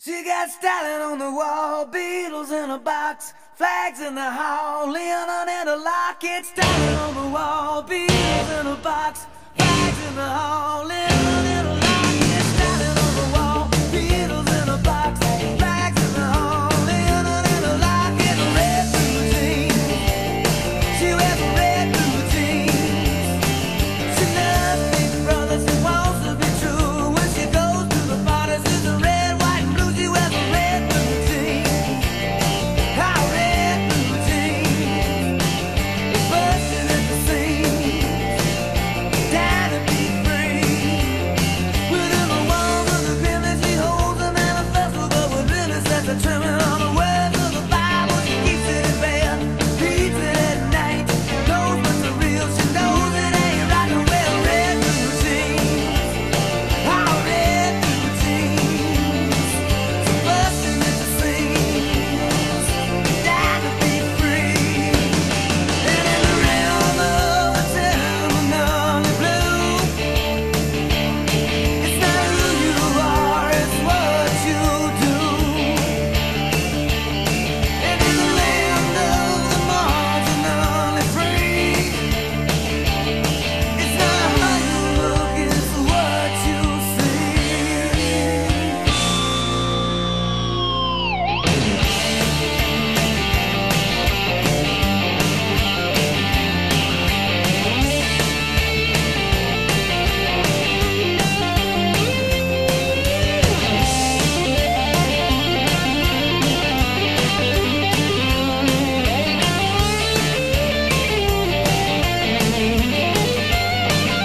She got Stalin on the wall, Beatles in a box, flags in the hall, Lennon in a locket. Stalin on the wall, Beatles in a box, flags in the hall, Lennon in a locket. Stalin on the wall, Beatles in a box, flags in the hall, Lennon in a locket. A red blue jeans, she wears a red blue jeans. She loves Big Brother, she wants to be true. When she goes to the parties, it's a red, white, and blue. She wears a red blue jeans, a red blue jeans. It's bursting at the seams, dying to be free. Within the walls of the prison, she holds a manifesto, but what really sets her trimming on the words of the Bible. She keeps it in bed, reads it at night, knows what's the real. She knows it ain't right to wear red blue jeans, red blue jeans. So busting at the seams, dying to be free. And in the realm of a terminally blue, it's not who you are, it's what you do. And in the land of the marginally free, it's not how you look, it's what you see.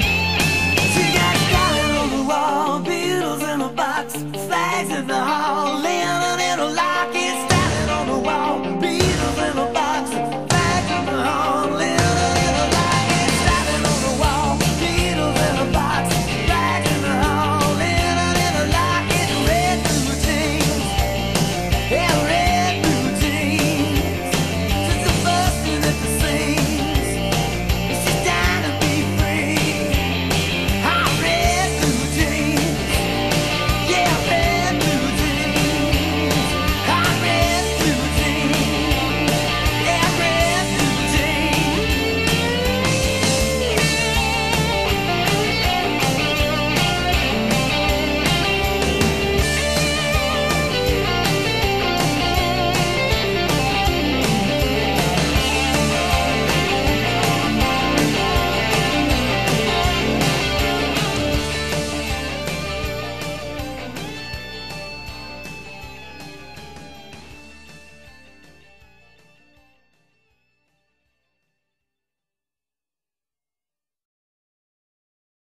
She got Stalin on the wall, Beatles in a box, flags in the hall,